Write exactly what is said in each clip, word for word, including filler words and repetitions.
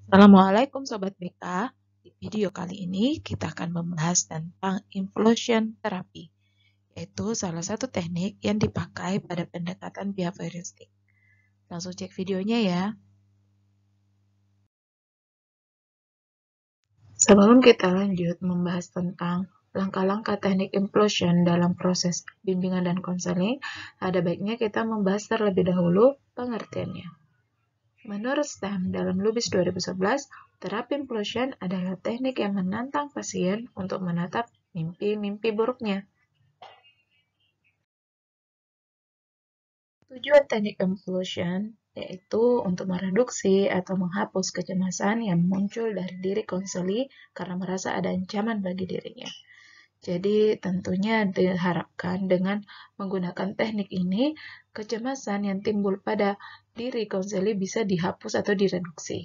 Assalamualaikum Sobat B K. Di video kali ini kita akan membahas tentang implosion therapy, yaitu salah satu teknik yang dipakai pada pendekatan behavioristik. Langsung cek videonya ya. Sebelum kita lanjut membahas tentang langkah-langkah teknik implosion dalam proses bimbingan dan konseling, ada baiknya kita membahas terlebih dahulu pengertiannya. Menurut Stam dalam Lubis dua ribu sebelas, terapi implosion adalah teknik yang menantang pasien untuk menatap mimpi-mimpi buruknya. Tujuan teknik implosion yaitu untuk mereduksi atau menghapus kecemasan yang muncul dari diri konseli karena merasa ada ancaman bagi dirinya. Jadi tentunya diharapkan dengan menggunakan teknik ini, kecemasan yang timbul pada diri konseli bisa dihapus atau direduksi.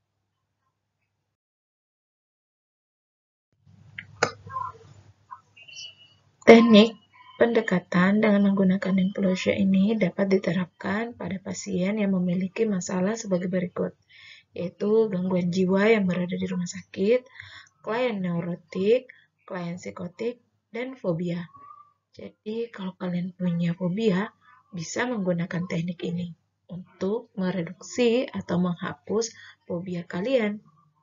Teknik pendekatan dengan menggunakan implosion ini dapat diterapkan pada pasien yang memiliki masalah sebagai berikut, yaitu gangguan jiwa yang berada di rumah sakit, klien neurotik, klien psikotik, dan fobia. Jadi kalau kalian punya fobia, bisa menggunakan teknik ini untuk mereduksi atau menghapus fobia kalian.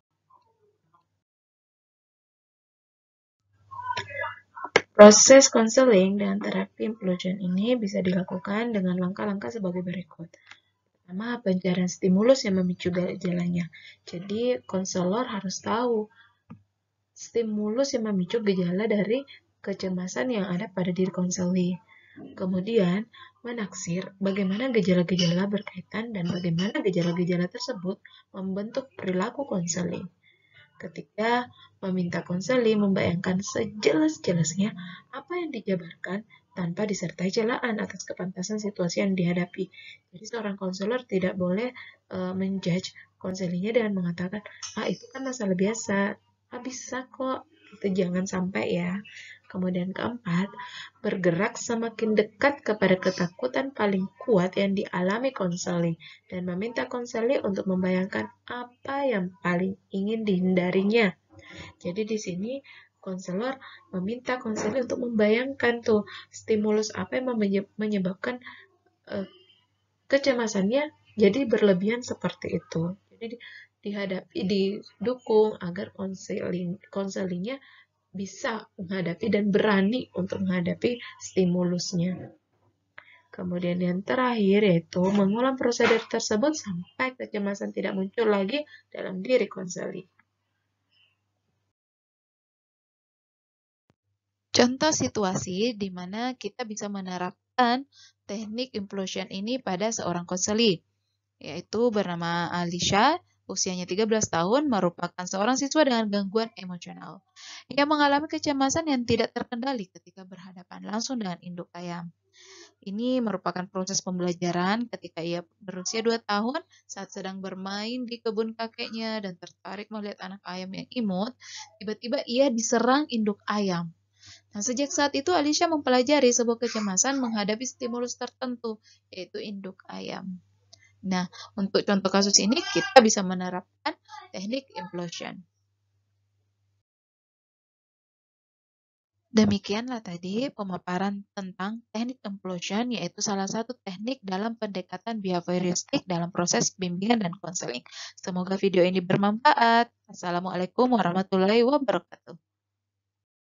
Proses konseling dengan terapi implosion ini bisa dilakukan dengan langkah-langkah sebagai berikut. Pertama, pencarian stimulus yang memicu gejalanya. Jadi, konselor harus tahu stimulus yang memicu gejala dari kecemasan yang ada pada diri konseli. Kemudian, menaksir bagaimana gejala-gejala berkaitan dan bagaimana gejala-gejala tersebut membentuk perilaku konseli. Ketika meminta konseli membayangkan sejelas-jelasnya apa yang dijabarkan tanpa disertai celaan atas kepantasan situasi yang dihadapi. Jadi seorang konselor tidak boleh uh, menjudge konselinya dengan mengatakan, ah itu kan masalah biasa, ah bisa kok, itu jangan sampai ya. Kemudian keempat, bergerak semakin dekat kepada ketakutan paling kuat yang dialami konseli dan meminta konseli untuk membayangkan apa yang paling ingin dihindarinya. Jadi di sini konselor meminta konseli untuk membayangkan tuh stimulus apa yang menyebabkan uh, kecemasannya jadi berlebihan seperti itu. Jadi dihadapi, didukung agar konseling konselinya bisa menghadapi dan berani untuk menghadapi stimulusnya. Kemudian yang terakhir yaitu mengulang prosedur tersebut sampai kecemasan tidak muncul lagi dalam diri konseli. Contoh situasi di mana kita bisa menerapkan teknik implosion ini pada seorang konseli, yaitu bernama Alicia, usianya tiga belas tahun, merupakan seorang siswa dengan gangguan emosional. Ia mengalami kecemasan yang tidak terkendali ketika berhadapan langsung dengan induk ayam. Ini merupakan proses pembelajaran ketika ia berusia dua tahun saat sedang bermain di kebun kakeknya dan tertarik melihat anak ayam yang imut, tiba-tiba ia diserang induk ayam. Nah, sejak saat itu Alicia mempelajari sebuah kecemasan menghadapi stimulus tertentu, yaitu induk ayam. Nah, untuk contoh kasus ini kita bisa menerapkan teknik implosion. Demikianlah tadi pemaparan tentang teknik implosion, yaitu salah satu teknik dalam pendekatan behavioristik dalam proses bimbingan dan konseling. Semoga video ini bermanfaat. Assalamualaikum warahmatullahi wabarakatuh.